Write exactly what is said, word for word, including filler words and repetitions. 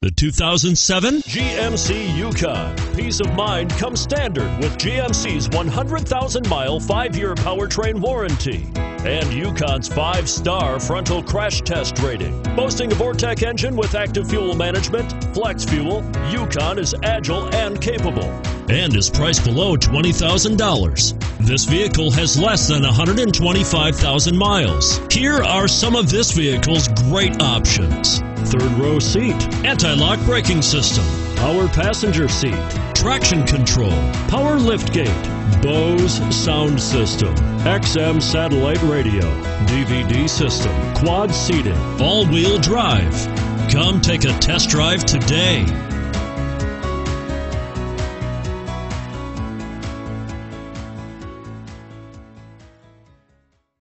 The two thousand seven G M C Yukon. Peace of mind comes standard with G M C's one hundred thousand mile five-year powertrain warranty and Yukon's five-star frontal crash test rating. Boasting a Vortec engine with active fuel management, flex fuel, Yukon is agile and capable and is priced below twenty thousand dollars. This vehicle has less than one hundred twenty-five thousand miles. Here are some of this vehicle's great options: third row seat, anti-lock braking system, power passenger seat, traction control, power liftgate, Bose sound system, X M satellite radio, D V D system, quad seating, all-wheel drive. Come take a test drive today.